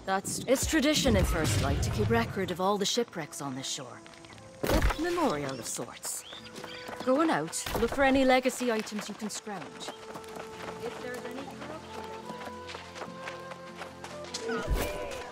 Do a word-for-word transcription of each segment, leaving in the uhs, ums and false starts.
That's... It's tradition in First Light to keep record of all the shipwrecks on this shore. A memorial of sorts. Going out, look for any legacy items you can scrounge. If there's any corruption...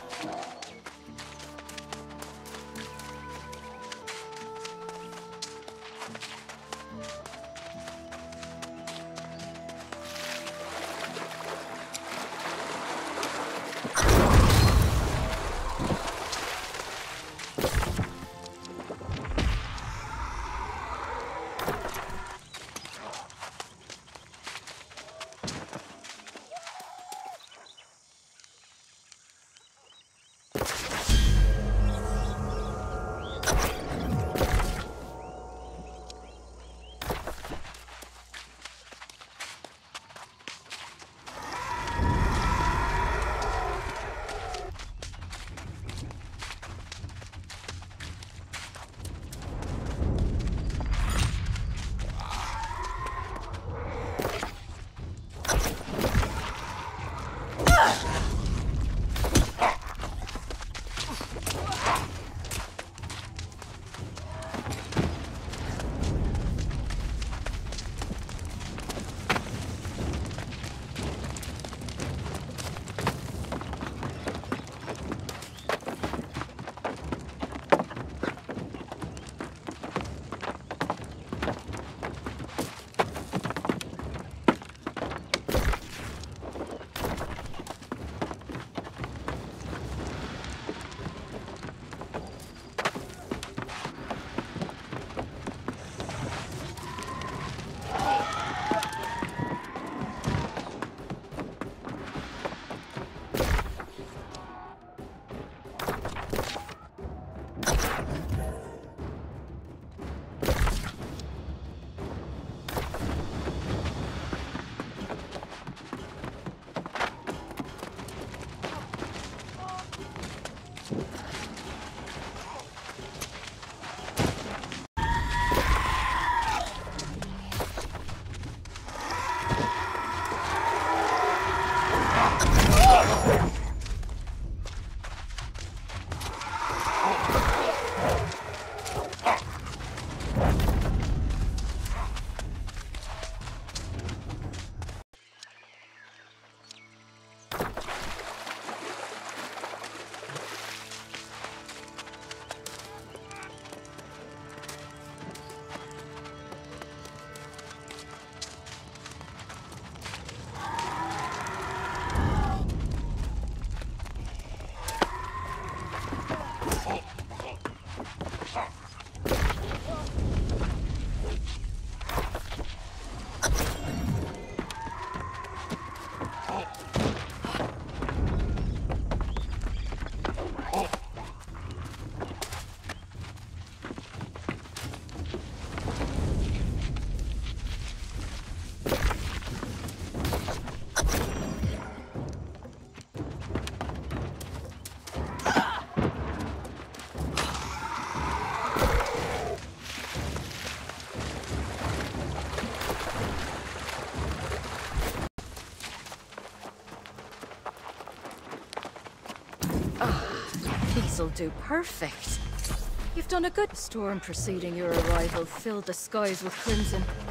This'll do perfect. You've done a good storm preceding your arrival filled the skies with crimson.